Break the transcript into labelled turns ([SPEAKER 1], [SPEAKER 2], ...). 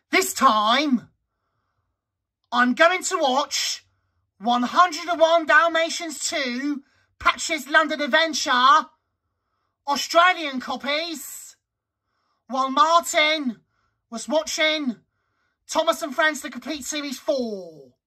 [SPEAKER 1] This time, I'm going to watch 101 Dalmatians 2, Patch's London Adventure, Australian copies, while Martin was watching Thomas and Friends The Complete Series 4.